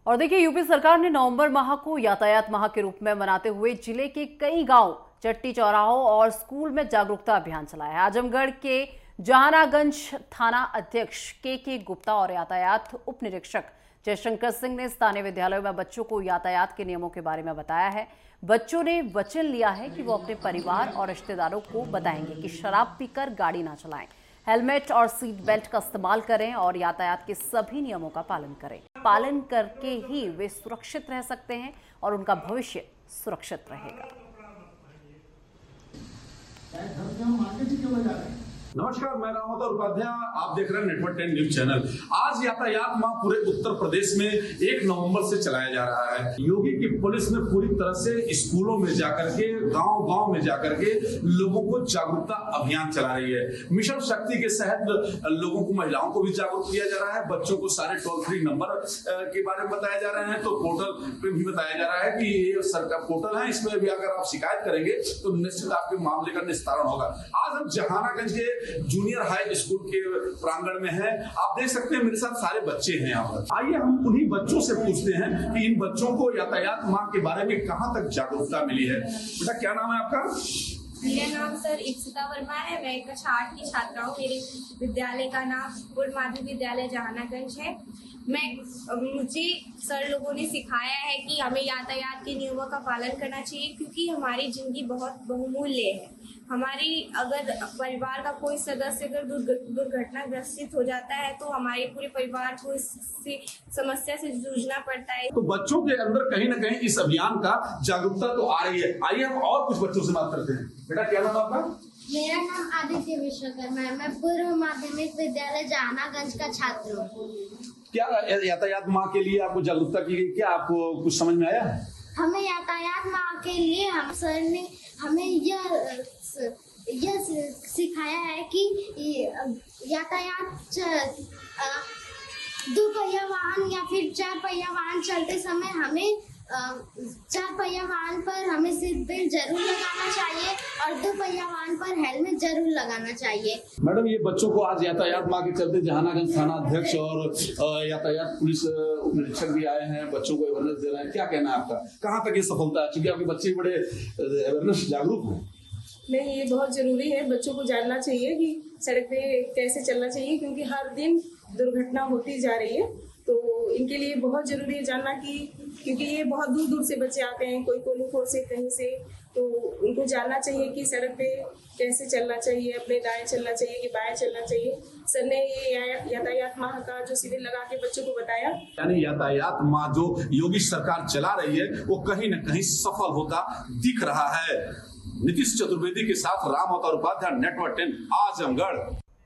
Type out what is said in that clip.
और देखिए, यूपी सरकार ने नवंबर माह को यातायात माह के रूप में मनाते हुए जिले के कई गांव, चट्टी चौराहों और स्कूल में जागरूकता अभियान चलाया है। आजमगढ़ के जहानागंज थाना अध्यक्ष के गुप्ता और यातायात उप निरीक्षक जयशंकर सिंह ने स्थानीय विद्यालयों में बच्चों को यातायात के नियमों के बारे में बताया है। बच्चों ने वचन लिया है कि वो अपने परिवार और रिश्तेदारों को बताएंगे कि शराब पीकर गाड़ी ना चलाएं, हेलमेट और सीट बेल्ट का इस्तेमाल करें और यातायात के सभी नियमों का पालन करें। पालन करके ही वे सुरक्षित रह सकते हैं और उनका भविष्य सुरक्षित रहेगा। नमस्कार, मैं रामत उपाध्याय, आप देख रहे हैं नेटवर्क 10 न्यूज चैनल। आज यातायात माह पूरे उत्तर प्रदेश में 1 नवंबर से चलाया जा रहा है। योगी की पुलिस ने पूरी तरह से स्कूलों में जाकर के, गांव-गांव में जाकर के लोगों को जागरूकता अभियान चला रही है। मिशन शक्ति के तहत लोगों को, महिलाओं को भी जागरूक किया जा रहा है। बच्चों को सारे टोल फ्री नंबर के बारे में बताया जा रहे हैं। तो पोर्टल पे भी बताया जा रहा है कि ये सरकार पोर्टल है, इसमें भी अगर आप शिकायत करेंगे तो निश्चित आपके मामले का निस्तारण होगा। आज हम जहानागंज के जूनियर हाई स्कूल के प्रांगण में हैं। आप देख सकते हैं मेरे साथ सारे बच्चे हैं यहाँ पर। आइए हम उन्हीं बच्चों से पूछते हैं कि इन बच्चों को यातायात माह के बारे में कहाँ तक जागरूकता मिली है। बेटा, क्या नाम है आपका? मेरा नाम सर इप्सिता वर्मा है। मैं कक्षा 8 की छात्रा हूँ। मेरे विद्यालय का नाम पूर्व माध्यमिक विद्यालय जहानागंज है। मुझे सर लोगों ने सिखाया है कि हमें यातायात के नियमों का पालन करना चाहिए, क्योंकि हमारी जिंदगी बहुत बहुमूल्य है। हमारी अगर परिवार का कोई सदस्य अगर दुर्घटनाग्रस्त हो जाता है तो हमारे पूरे परिवार को इस समस्या से जूझना पड़ता है। तो बच्चों के अंदर कहीं ना कहीं इस अभियान का जागरूकता तो आ रही है। आइए हम और कुछ बच्चों से बात करते हैं। बेटा, क्या नाम आपका? मेरा नाम आदित्य विश्वकर्मा है। मैं पूर्व माध्यमिक विद्यालय जहानागंज का छात्र हूँ। क्या यातायात माह के लिए आपको जागरूकता की गई? क्या आपको कुछ समझ में आया? हमें यातायात माह के लिए हम सर ने हमें यह सिखाया है कि यातायात 2 पहिया वाहन या फिर 4 पहिया वाहन चलते समय हमें 4 पहिया वाहन पर हमें सीट बेल्ट जरूर लगाना चाहिए और 2 पहिया वाहन पर हेलमेट जरूर लगाना चाहिए। मैडम, ये बच्चों को आज यातायात माह के चलते जहानागंज थाना अध्यक्ष और यातायात पुलिस उप निरीक्षक भी आए हैं, बच्चों को अवेयरनेस दे रहे हैं। क्या कहना है आपका? कहाँ तक ये सफलता है? क्योंकि आपके बच्चे बड़े अवेयरनेस जागरूक हैं। नहीं, ये बहुत जरूरी है। बच्चों को जानना चाहिए कि सड़क पे कैसे चलना चाहिए, क्योंकि हर दिन दुर्घटना होती जा रही है। तो इनके लिए बहुत जरूरी है जानना कि क्योंकि ये बहुत दूर दूर से बच्चे आते हैं, कोई कोलूखोर से, कहीं से, तो उनको जानना चाहिए कि सड़क पे कैसे चलना चाहिए, अपने दाएं चलना चाहिए कि बाएं चलना चाहिए। सर ने ये यातायात माह का जो शिविर लगा के बच्चों को बताया, यानी यातायात माह जो योगी सरकार चला रही है वो कहीं न कहीं सफल होता दिख रहा है। नीतीश चतुर्वेदी के साथ रामत उपाध्याय, नेटवर्क 10, आजमगढ़।